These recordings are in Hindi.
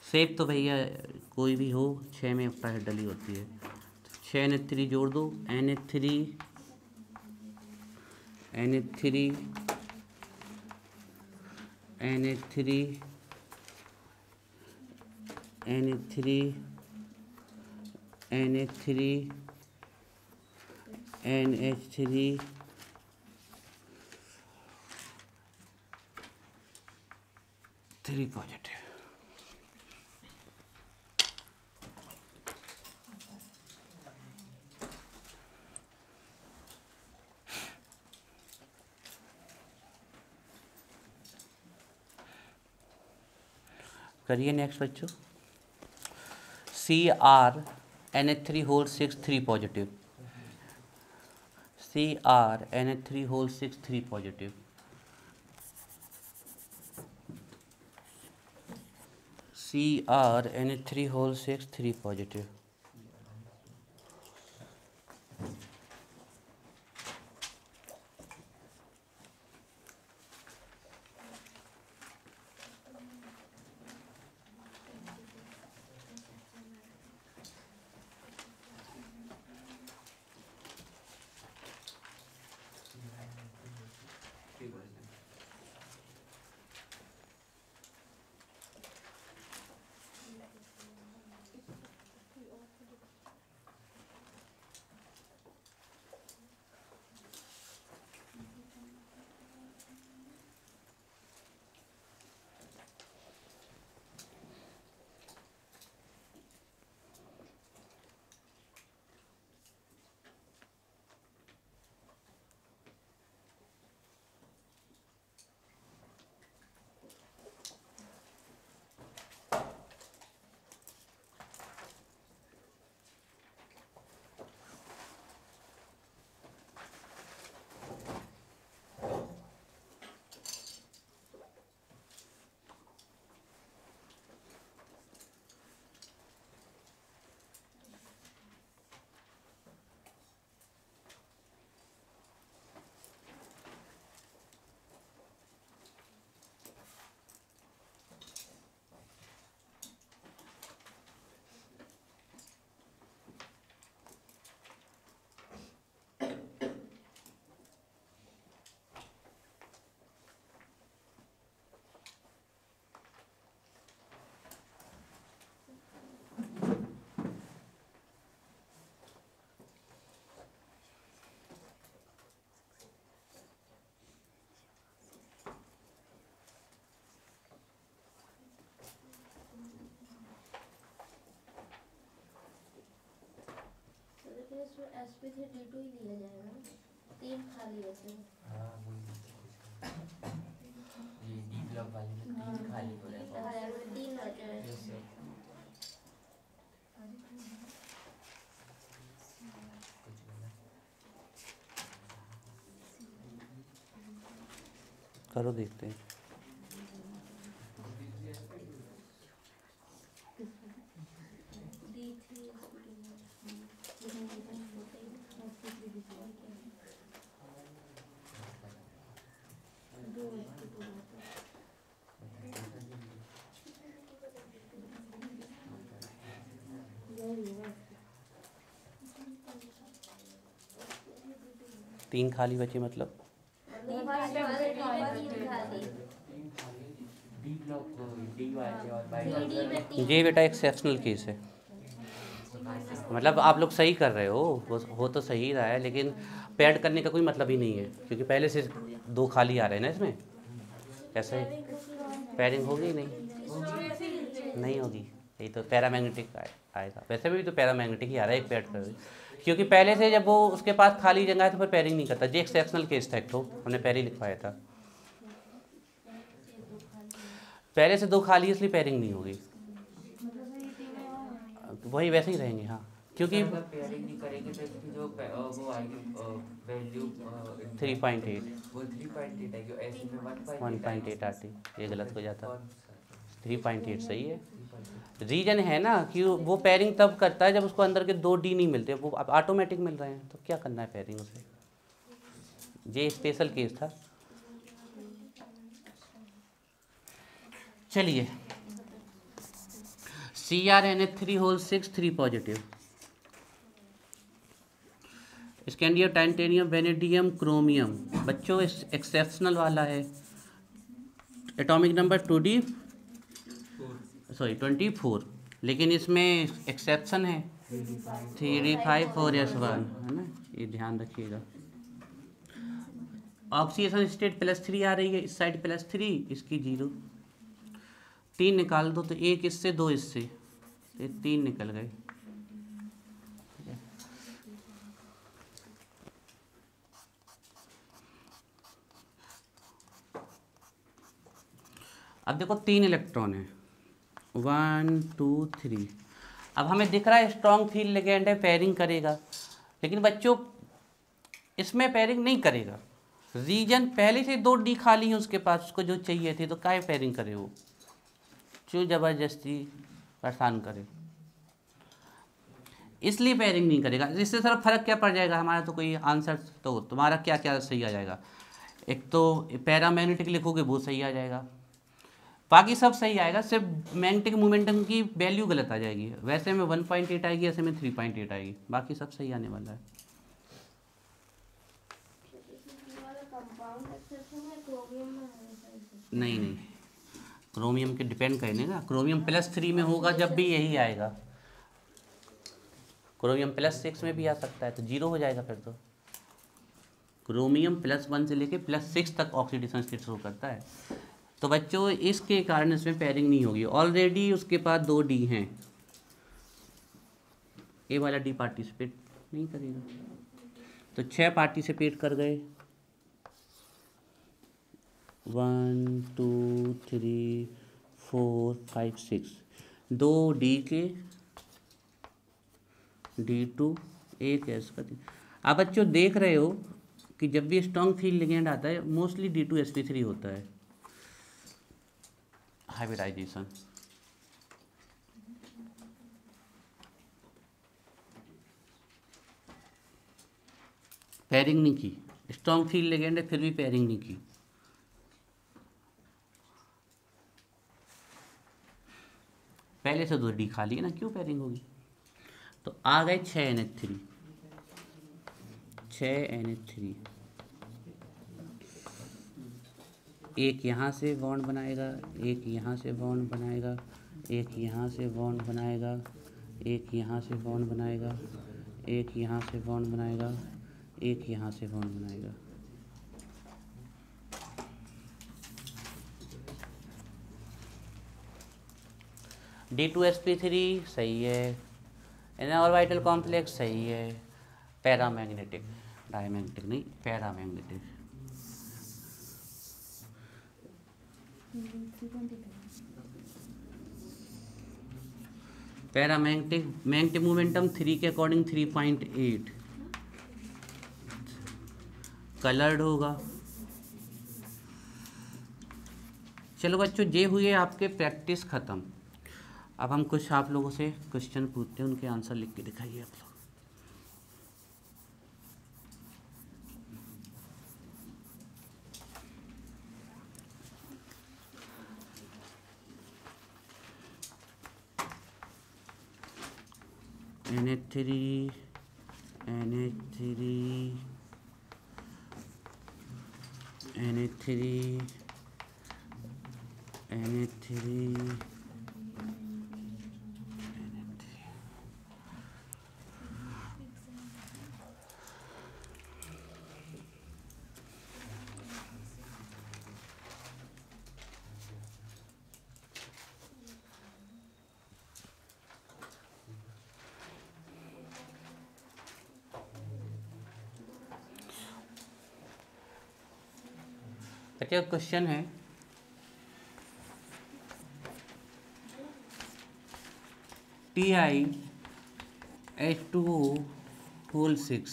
शेप तो भैया कोई भी हो, 6 में ऑक्टाहेड्रल ही होती है। 6 NH3 जोड़ दो, NH3 NH3 NH3 NH3 NH3 NH3 3 positive. करिए नेक्स्ट बच्चों। CrNH3 whole 6 3 positive. CrNH3 whole 6 3 positive. CrNH3 whole 6 3 positive. sp3d2 ही लिया जाएगा ना, 3 खाली बचे। हाँ ये डी ब्लॉक वाले में 3 खाली हो रहे हैं, 3 बचे हैं। करो देखते हैं। तीन खाली बचे मतलब ये बेटा एक्सेप्शनल केस है। मतलब आप लोग सही कर रहे हो तो सही रहा है, लेकिन पैड करने का कोई मतलब ही नहीं है, क्योंकि पहले से 2 खाली आ रहे हैं ना इसमें। ऐसे पैडिंग होगी नहीं होगी, यही तो पैरामैग्नेटिक आएगा। वैसे भी तो पैरामैग्नेटिक ही आ रहा है एक पैड कर, क्योंकि पहले से जब वो उसके पास खाली जगह है तो फिर पैरिंग नहीं करता। ये एक्सेप्शनल केस था, एक तो हमने पहले लिखवाया था। पहले से 2 खाली इसलिए पैरिंग नहीं होगी, वही वैसे ही रहेंगे। हाँ, क्योंकि पेयरिंग नहीं करेंगे तो इसकी जो वो आएगी वैल्यू 3.8 वो 3.8 आएगी, ऐसे में 1.8 आती, ये गलत हो जाता। कौन 3.8 सही है। 3.8 रीजन है ना कि वो पैरिंग तब करता है जब उसको अंदर के 2 D नहीं मिलते, वो अब ऑटोमेटिक मिल रहे हैं, तो क्या करना है पैरिंग उसे। ये स्पेशल केस था। चलिए CrNH3 whole 6 3 positive. Scandium, titanium, vanadium, chromium. बच्चों एक्सेप्शनल वाला है। एटॉमिक नंबर 24, लेकिन इसमें एक्सेप्शन है 3d5 4s1, है ना, ये ध्यान रखिएगा। ऑक्सीडेशन स्टेट +3 आ रही है, इस साइड +3, इसकी 0। 3 निकाल दो तो 1 इससे 2 इससे, ये 3 निकल गए। अब देखो 3 इलेक्ट्रॉन है, 1 2 3। अब हमें दिख रहा है स्ट्रॉन्ग फील्ड लिगेंड है, पेयरिंग करेगा, लेकिन बच्चों इसमें पेयरिंग नहीं करेगा। रीजन पहले से 2D खाली है उसके पास, उसको जो चाहिए थे, तो काहे पेयरिंग करे वो, क्यों ज़बरदस्ती परेशान करे, इसलिए पेयरिंग नहीं करेगा। इससे सर फर्क क्या पड़ जाएगा हमारा, तो कोई आंसर तो तुम्हारा क्या क्या सही आ जाएगा। एक तो पैरामैग्नेटिक लिखोगे वो सही आ जाएगा, बाकी सब सही आएगा, सिर्फ मैग्नेटिक मोमेंटम की वैल्यू गलत आ जाएगी। वैसे में 1.8 आएगी, ऐसे में 3.8 आएगी, बाकी सब सही आने वाला है। नहीं, क्रोमियम के डिपेंड करेंगे ना, क्रोमियम +3 में होगा जब भी यही आएगा, क्रोमियम +6 में भी आ सकता है, तो 0 हो जाएगा फिर तो। क्रोमियम +1 से लेके +6 तक ऑक्सीडेशन स्टेट शो करता है। तो बच्चों इसके कारण इसमें पेयरिंग नहीं होगी, ऑलरेडी उसके पास 2D हैं, ए वाला D पार्टिसिपेट नहीं करेगा, तो 6 पार्टिसिपेट कर गए, 1 2 3 4 5 6, 2D के D2, 1 S का। आप बच्चों देख रहे हो कि जब भी स्ट्रॉन्ग फील्ड लिगेंड आता है मोस्टली D2sp3 होता है, हाइब्रिडाइजेशन। पेयरिंग नहीं की, स्ट्रॉन्ग फील्ड लिगेंड है फिर भी पेयरिंग नहीं की। पहले से 2D खाली है ना, क्यों पेयरिंग होगी। तो आ गए 6NH3, 6NH3, एक यहाँ से बॉन्ड बनाएगा, एक यहाँ से बॉन्ड बनाएगा, एक यहाँ से बॉन्ड बनाएगा, एक यहाँ से बॉन्ड बनाएगा, एक यहाँ से बॉन्ड बनाएगा, एक यहाँ से बॉन्ड बनाएगा। D2sp3 सही है, ऑर्बिटल कॉम्प्लेक्स सही है, पैरामैग्नेटिक, डायमैग्नेटिक नहीं, पैरामैग्नेटिक। मैग्नेटिक मोमेंटम 3 के अकॉर्डिंग 3.8, कलर्ड होगा। चलो बच्चों, ये हुए आपके प्रैक्टिस ख़त्म। अब हम कुछ आप लोगों से क्वेश्चन पूछते हैं, उनके आंसर लिख के दिखाइए आप लोग। NH3, NH3, NH3, NH3, अच्छा क्वेश्चन है, TiH2O होल 6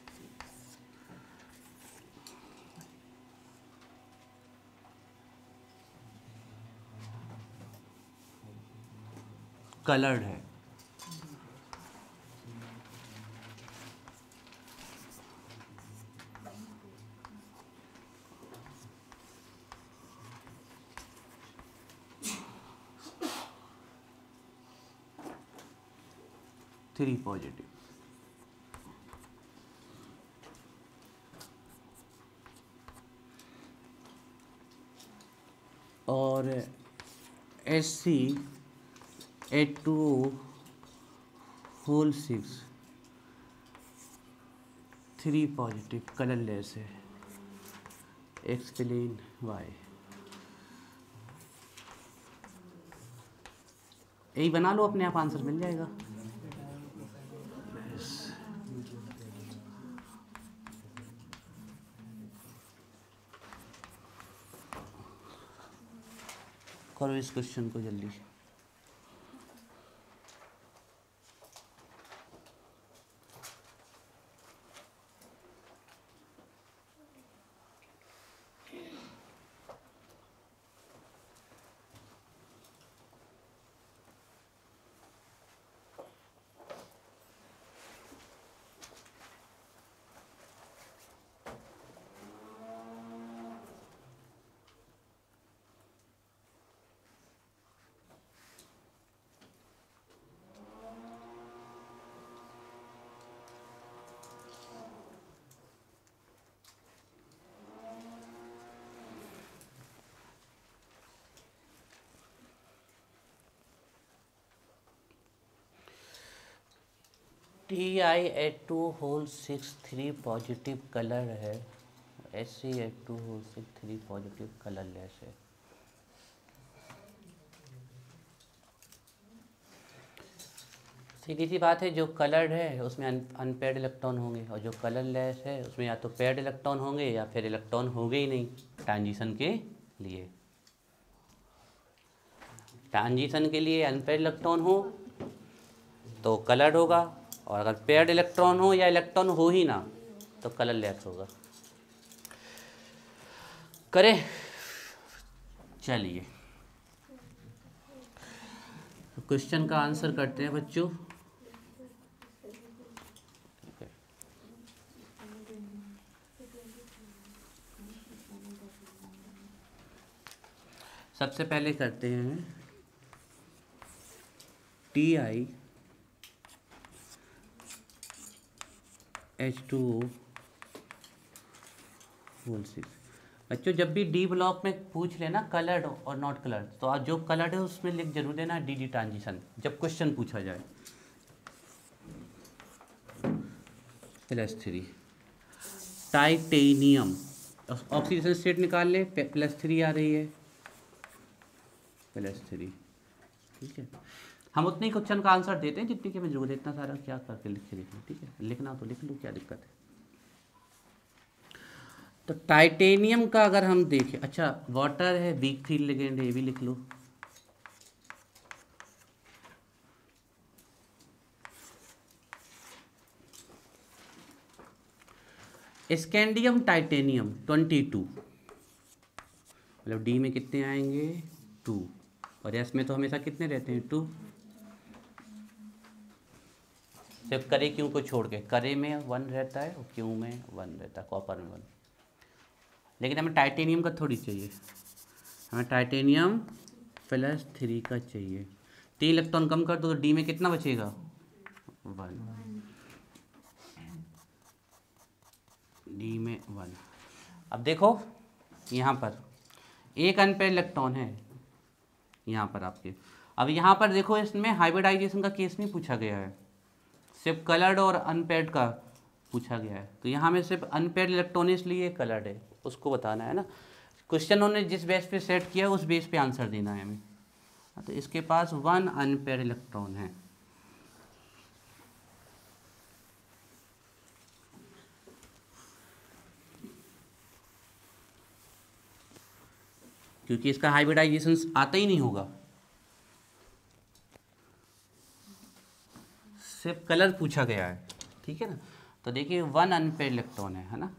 कलर्ड है। 3 पॉजिटिव। और SC H2O whole 6 3 positive colourless है। Explain why. यही बना लो, अपने आप आंसर मिल जाएगा। करो इस क्वेश्चन को जल्दी। TiH2 होल 6 3 पॉजिटिव कलर है। SC H2 whole 6 3 positive colourless है। सीधी सी बात है, जो कलर्ड है उसमें अनपेयर्ड इलेक्ट्रॉन होंगे, और जो कलरलेस है उसमें या तो पेयर्ड इलेक्ट्रॉन होंगे या फिर इलेक्ट्रॉन होंगे ही नहीं ट्रांजिशन के लिए। ट्रांजिशन के लिए अनपेयर्ड इलेक्ट्रॉन हो तो कलर्ड होगा, और अगर पेयर्ड इलेक्ट्रॉन हो या इलेक्ट्रॉन हो ही ना तो कलरलेस होगा। करें, चलिए क्वेश्चन का आंसर करते हैं बच्चों। सबसे पहले करते हैं TiH2O होल 6। बच्चों जब भी डी ब्लॉक में पूछ लेना कलर्ड और नॉट कलर्ड, तो आज जो कलर्ड है उसमें लिख जरूर देना डी ट्रांजिशन जब क्वेश्चन पूछा जाए। +3 टाइटेनियम, ऑक्सीडेशन स्टेट निकाल ले, +3 आ रही है, +3। ठीक है, हम उतने ही क्वेश्चन का आंसर देते हैं जितनी की हमें जरूरत है, इतना सारा क्या करके लिख के लिखना। ठीक है, लिखना तो लिख लो, क्या दिक्कत है। तो टाइटेनियम का अगर हम देखें, अच्छा वाटर है, वीक फील्ड लिगेंड है, ये भी लिख लो। स्कैंडियम टाइटेनियम 22, मतलब डी में कितने आएंगे 2, और एस में तो हमेशा कितने रहते हैं 2, सिर्फ करे क्यू को छोड़ के। करे में 1 रहता है और क्यू में 1 रहता है, कॉपर में 1। लेकिन हमें टाइटेनियम का थोड़ी चाहिए, हमें टाइटेनियम +3 का चाहिए। 3 इलेक्ट्रॉन कम कर दो तो डी में कितना बचेगा 1, डी में 1। अब देखो यहाँ पर एक अनपेयर्ड इलेक्ट्रॉन है यहाँ पर आपके। अब यहाँ पर देखो इसमें हाइब्रिडाइजेशन का केस नहीं पूछा गया है, सिर्फ कलर्ड और अनपेयर्ड का पूछा गया है। तो यहाँ में सिर्फ अनपेयर्ड इलेक्ट्रॉन इसलिए कलर्ड है, उसको बताना है ना। क्वेश्चन उन्होंने जिस बेस पे सेट किया उस बेस पे आंसर देना है हमें। तो इसके पास 1 अनपेयर्ड इलेक्ट्रॉन है। क्योंकि इसका हाइब्रिडाइजेशन आता ही नहीं होगा, सिर्फ कलर पूछा गया है। ठीक है ना, तो देखिए 1 अनपेयर्ड इलेक्ट्रॉन है ना।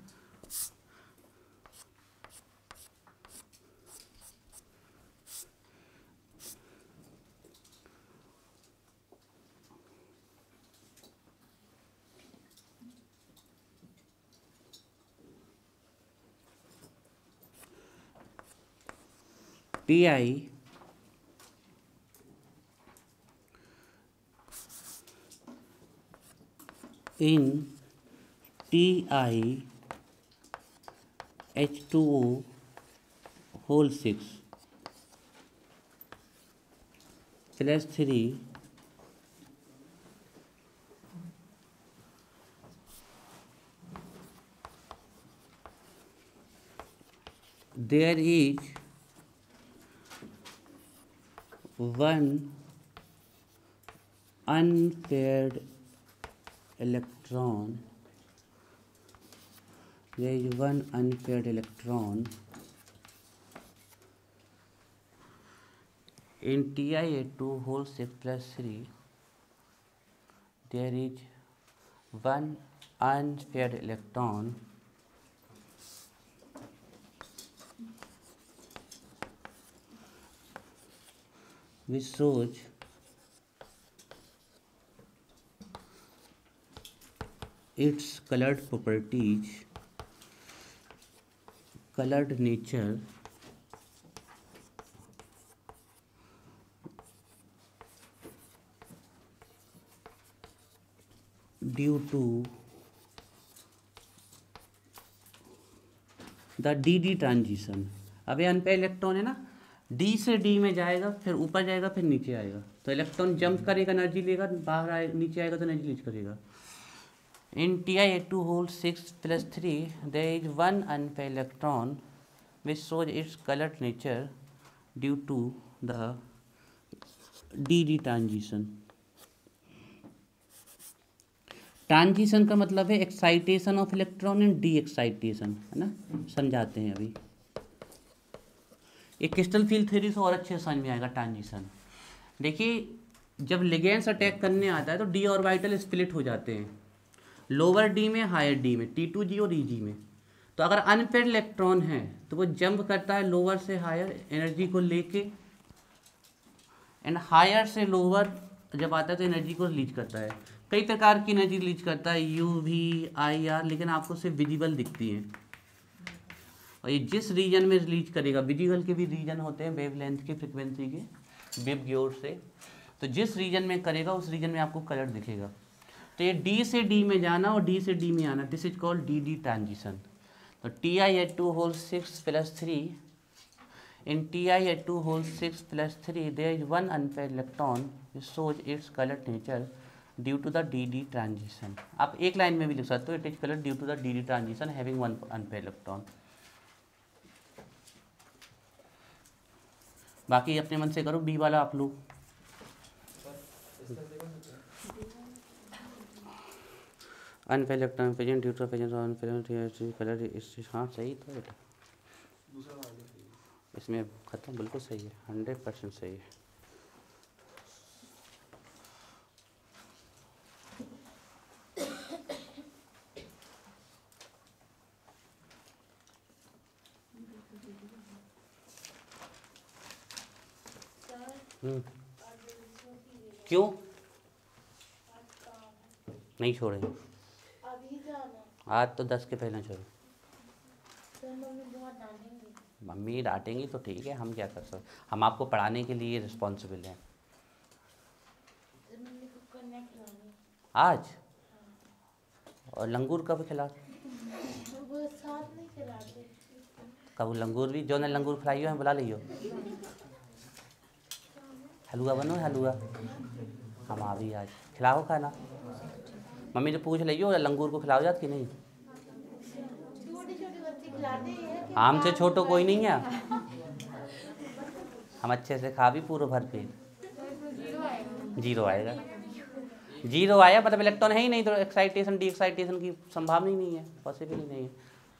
in TiH2O whole 6 plus 3 there is one unpaired electron. There is one unpaired electron in TiA2 whole 6 plus 3. There is one unpaired electron which shows its colored properties, colored nature due to the dd transition. अब ये अनपेयर इलेक्ट्रॉन है ना, डी से डी में जाएगा, फिर ऊपर जाएगा, फिर नीचे आएगा, तो इलेक्ट्रॉन जंप करेगा, एनर्जी लेगा, बाहर आए नीचे आएगा तो एनर्जी लीज करेगा। In TiA2 whole 6 plus 3 there is one unpaired electron which shows its colored nature due to the dd transition. Transition का मतलब है excitation of electron and de excitation, है ना, समझाते हैं अभी। एक क्रिस्टल फील्ड थ्योरी से और अच्छे से समझ में आएगा ट्रांजिशन। देखिए, जब लिगेंड्स अटैक करने आता है तो डी ऑर्बिटल स्प्लिट हो जाते हैं, लोअर डी में, हायर डी में, T2G और EG में। तो अगर अनपेयर्ड इलेक्ट्रॉन है तो वो जंप करता है लोअर से हायर एनर्जी को लेके, एंड हायर से लोअर जब आता है तो एनर्जी को रिलीज करता है। कई प्रकार की एनर्जी रिलीज करता है, UV, IR, लेकिन आपको सिर्फ विजिबल दिखती है। और ये जिस रीजन में रिलीज करेगा, विजिबल के भी रीजन होते हैं वेवलेंथ की, फ्रिक्वेंसी के, बिब ग्योर से, तो जिस रीजन में करेगा उस रीजन में आपको कलर दिखेगा। तो ये डी से डी में जाना और डी से डी में आना, this is called d transition. तो TiA2 whole 6 plus 3, in TiA2 whole 6 plus 3 there is one unpaired electron which shows its colored nature due to the dd transition। आप एक लाइन में भी लिख सकते हो, it is coloured due to the dd transition having one unpaired electron। बाकी अपने मन से करो, बी वाला आप लोग। Unpair electron present due to presence of unpair colour is, हाँ सही तो बेटा, इसमें खत्म, बिल्कुल सही है, 100% सही है। क्यों नहीं छोड़े? आज तो 10 के पहले छोड़ो। मम्मी डांटेंगी तो ठीक है, हम क्या कर सकते, हम आपको पढ़ाने के लिए रिस्पॉन्सिबल हैं। आज और लंगूर कब खिला? कब लंगूर भी, जो ने लंगूर खिलाई है बुला लियो। हलवा बनो, हलवा हम आ भी आज खिलाओ खाना। मम्मी से पूछ लियो लंगूर को खिलाओ जात कि नहीं। हमसे छोटो कोई नहीं है, हम अच्छे से खा भी पूरा भर पेट। 0 आएगा, 0 आया मतलब इलेक्ट्रॉन है ही नहीं, तो एक्साइटेशन डी एक्साइटेशन की संभावना ही नहीं है, पॉसिबल ही नहीं है।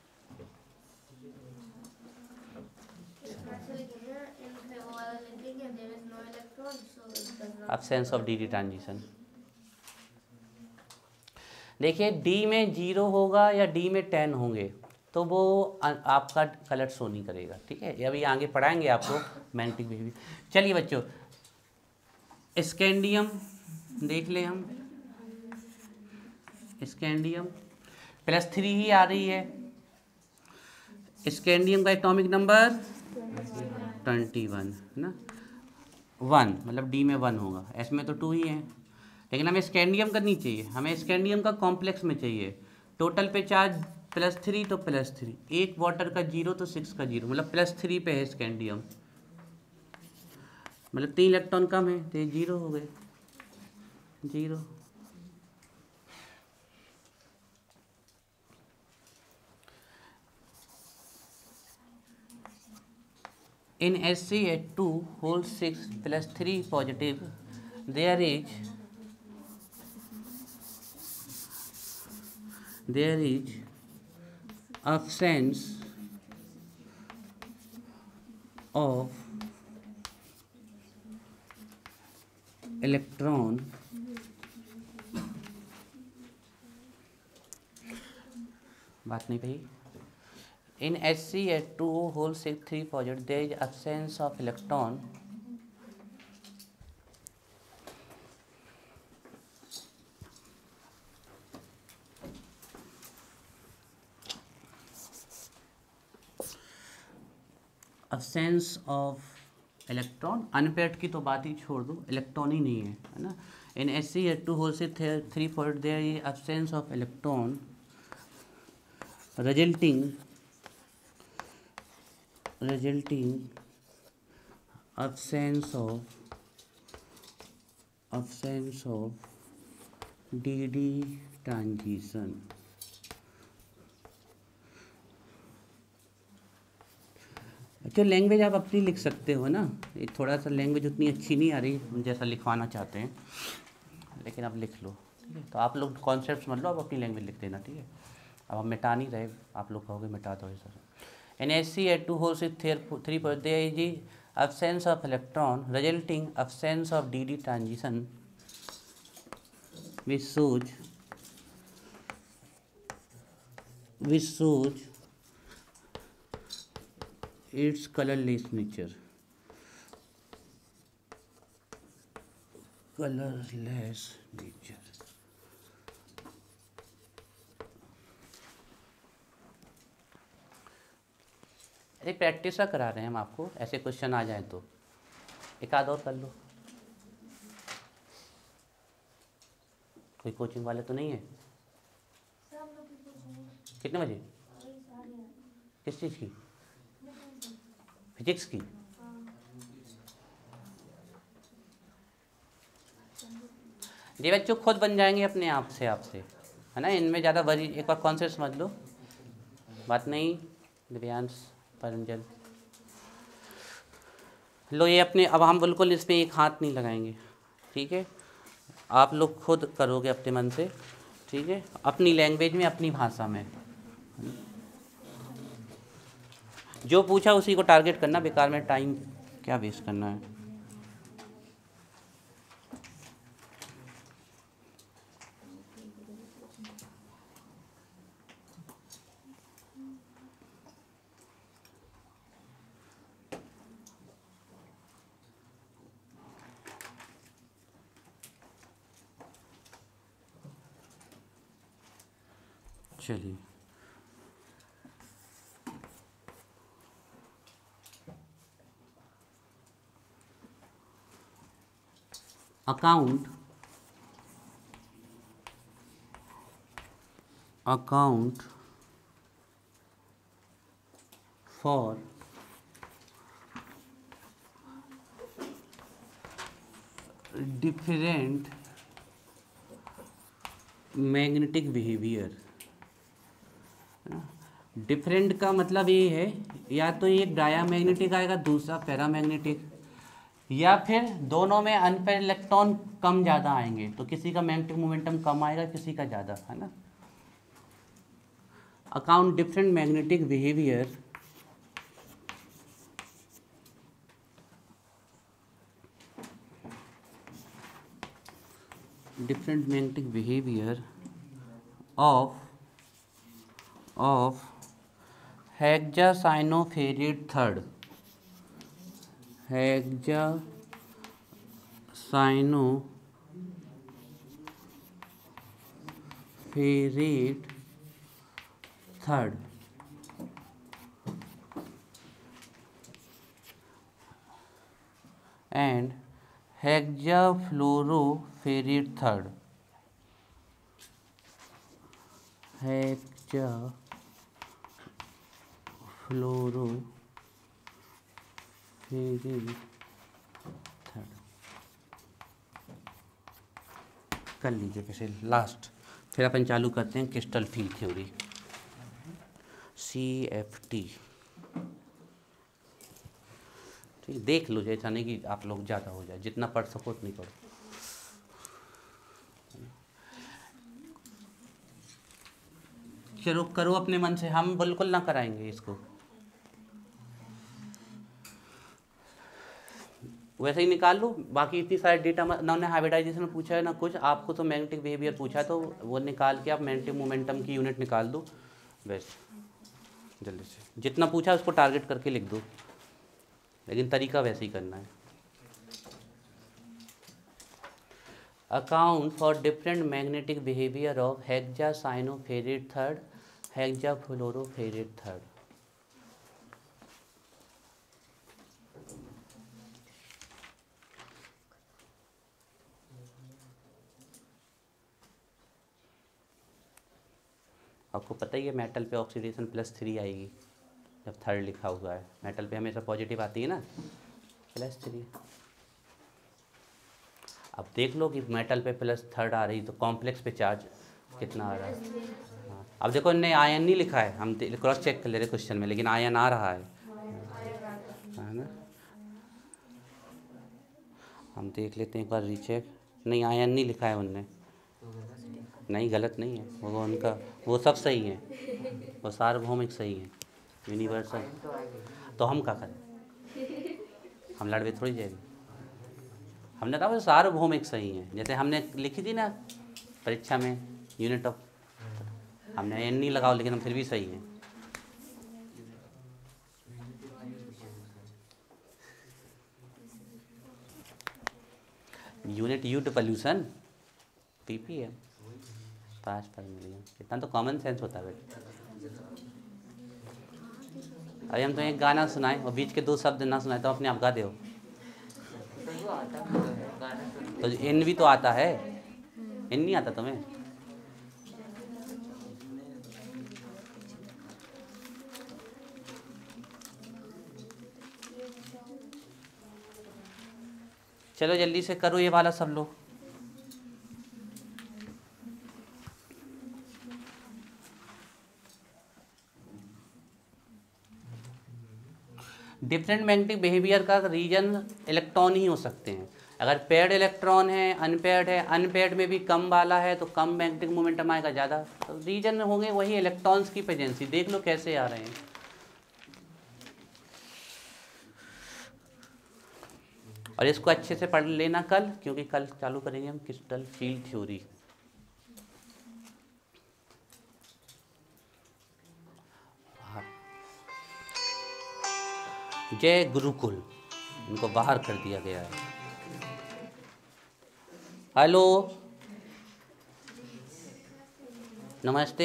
Absence of d transition. देखिए, डी में 0 होगा या डी में 10 होंगे तो वो आपका कलर शो नहीं करेगा, ठीक है। अभी आगे पढ़ाएंगे आपको मैग्नेटिक बिहेवियर। चलिए बच्चों, स्कैंडियम देख लें हम। स्कैंडियम +3 ही आ रही है। स्कैंडियम का एटॉमिक नंबर 21 है ना, 1 मतलब डी में 1 होगा, एस में तो 2 ही है। लेकिन हमें स्कैंडियम का नहीं चाहिए, हमें स्कैंडियम का कॉम्प्लेक्स में चाहिए। टोटल पे चार्ज +3 तो +3, एक वाटर का 0 तो 6 का 0, मतलब +3 पे है स्कैंडियम, मतलब 3 इलेक्ट्रॉन कम है तो ये 0 हो गए, 0। In SCH2 whole 6 +3 positive, there is absence of electron बात नहीं कही। In SCH2 whole 6 3 positive, there is absence of electron unpaired की तो बात ही छोड़ दो, इलेक्ट्रॉन ही नहीं है ना। इन SCH2 होल से 3 positive, there is absence of electron resulting absence of DD transition. अच्छा, लैंग्वेज आप अपनी लिख सकते हो ना, ये थोड़ा सा लैंग्वेज उतनी अच्छी नहीं आ रही जैसा लिखवाना चाहते हैं, लेकिन आप लिख लो, ठीक है। तो आप लोग कॉन्सेप्ट समझ लो, आप अपनी लैंग्वेज लिख देना, ठीक है। अब हम मिटा नहीं रहे, आप लोग कहोगे मिटा दो सर। NaCl2 whole से 3 पर there is absence of electron resulting absence of DD transition which shows its colorless nature। अरे प्रैक्टिस करा रहे हैं हम आपको, ऐसे क्वेश्चन आ जाए तो एक आध और कर लो। कोई कोचिंग वाले तो नहीं है? कितने बजे? किस चीज़ की? फिजिक्स की? ये बच्चों खुद बन जाएंगे अपने आप से, आपसे, है ना। इनमें ज़्यादा वरी, एक बार कॉन्सेप्ट समझ लो, बात नहीं। दिव्यांश, परंजल, लो ये अपने, अब हम बिल्कुल इसमें एक हाथ नहीं लगाएंगे, ठीक है। आप लोग खुद करोगे अपने मन से, ठीक है, अपनी लैंग्वेज में, अपनी भाषा में। जो पूछा उसी को टारगेट करना, बेकार में टाइम क्या वेस्ट करना है। चलिए, account for different magnetic behaviour. Different का मतलब ये है, या तो एक डायामैग्नेटिक आएगा, दूसरा पैरामैग्नेटिक, या फिर दोनों में अनपेयर इलेक्ट्रॉन कम ज़्यादा आएंगे, तो किसी का मैग्नेटिक मोमेंटम कम आएगा, किसी का ज़्यादा, है ना। Account different magnetic behaviour of hexacyanoferrate third, and hexafluoroferrate third, hexafluoroferrate third कर लीजिए कैसे लास्ट, फिर अपन चालू करते हैं क्रिस्टल फील्ड थ्योरी, CFT। ठीक, देख लो, जैसा नहीं कि आप लोग ज़्यादा हो जाए, जितना पढ़ सको उतनी पढ़ो। चलो करो अपने मन से, हम बिल्कुल ना कराएंगे इसको, वैसे ही निकाल लो। बाकी इतनी सारी डेटा ना उन्हें हाइब्रिडाइजेशन पूछा है ना कुछ, आपको तो मैग्नेटिक बिहेवियर पूछा है, तो वो निकाल के आप मैग्नेटिक मोमेंटम की यूनिट निकाल दो बस, जल्दी से। जितना पूछा है उसको टारगेट करके लिख दो, लेकिन तरीका वैसे ही करना है। Account for different magnetic behaviour of hexacyanoferrate third, hexafluoroferrate third. आपको पता ही है मेटल पे ऑक्सीडेशन +3 आएगी जब थर्ड लिखा हुआ है, मेटल पे हमेशा पॉजिटिव आती है ना, +3। अब देख लो कि मेटल पे +3 आ रही तो कॉम्प्लेक्स पे चार्ज कितना आ रहा है। हाँ, अब देखो इनने आयन नहीं लिखा है, हम क्रॉस चेक कर ले रहे क्वेश्चन में, लेकिन आयन आ रहा है ना। हम देख लेते हैं एक बार रीचेक, नहीं आयन नहीं लिखा है उनने, नहीं गलत नहीं है वो, उनका वो सब सही है, वो सार्वभौमिक सही है, यूनिवर्सल। तो हम क्या करें, हम लड़वे थोड़ी जाएंगे, हमने कहा वो सार्वभौमिक सही है, जैसे हमने लिखी थी ना परीक्षा में यूनिट ऑफ, हमने एन नहीं लगाओ लेकिन हम फिर भी सही हैं। Unit you to pollution ppm 5/मिलियन, इतना तो कॉमन सेंस होता है बेटा। अरे हम तो एक गाना सुनाए और बीच के 2 शब्द ना सुनाए तो अपने आप गा दो, तो इन भी तो आता है, इन नहीं आता तुम्हें? चलो जल्दी से करो ये वाला सब लोग। डिफरेंट मैग्नेटिक बिहेवियर का रीजन इलेक्ट्रॉन ही हो सकते हैं। अगर पेयर्ड इलेक्ट्रॉन है, अनपेयर्ड में भी कम वाला है तो कम मैग्नेटिक मोमेंटम आएगा, ज़्यादा तो रीजन होंगे वही इलेक्ट्रॉन्स की प्रेजेंसी। देख लो कैसे आ रहे हैं। और इसको अच्छे से पढ़ लेना कल, क्योंकि कल चालू करेंगे हम क्रिस्टल फील्ड थ्योरी। जय गुरुकुल, इनको बाहर कर दिया गया है। हेलो नमस्ते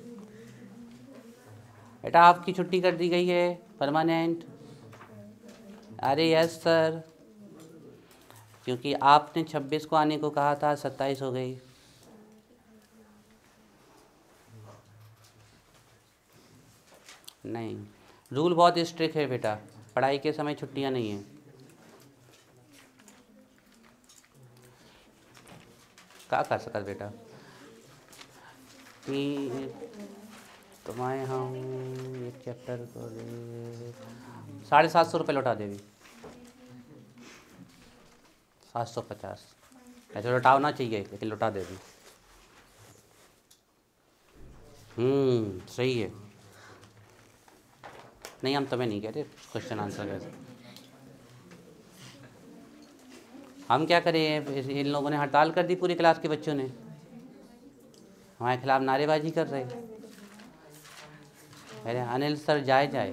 बेटा, आपकी छुट्टी कर दी गई है परमानेंट। अरे यस सर, क्योंकि आपने 26 को आने को कहा था, 27 हो गई। नहीं, रूल बहुत स्ट्रिक्ट है बेटा, पढ़ाई के समय छुट्टियां नहीं हैं। क्या कर सकता बेटा कि तुम्हारे हम एक चैप्टर को 750 रुपये लौटा देवी, 750 ऐसे लौटाना चाहिए लेकिन लौटा देवी। सही है। नहीं हम तुम्हें नहीं कहते क्वेश्चन आंसर कैसे, हम क्या करें, इन लोगों ने हड़ताल कर दी पूरी क्लास के बच्चों ने, हमारे खिलाफ नारेबाजी कर रहे। अरे अनिल सर जाए जाए,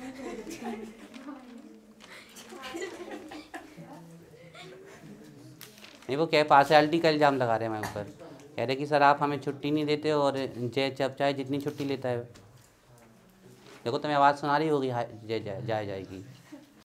नहीं वो क्या पार्शियलिटी का इल्ज़ाम लगा रहे हैं हमारे ऊपर, कह रहे कि सर आप हमें छुट्टी नहीं देते और जय जब चाहे जितनी छुट्टी लेता है। देखो तुम्हें आवाज़ सुना रही होगी, जाए जाएगी।